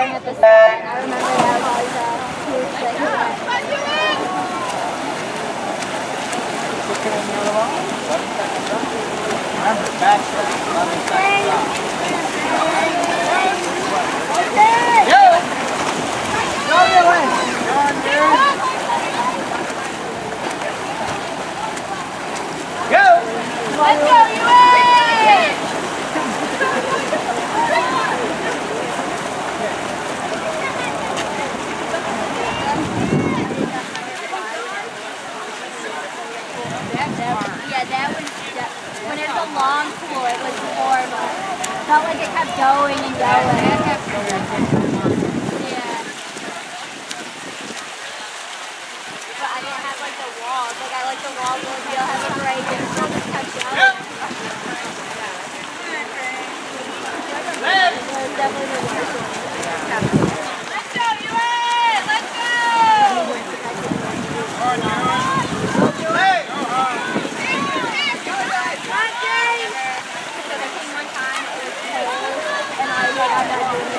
staring at the sun. I remember that was always a huge thing. Remember, back shot, 11 seconds left. Go! Go, Dylan! Go on, dude! Go! Let's go, UA! Yeah, that was, when it was a long pool, it was horrible. It felt like it kept going and going. Yeah. But I didn't have like the walls. Like I like the walls where you'll have a break and it still just kept going. It was definitely the worst one. Let's go, UA! Let's go! I'm not doing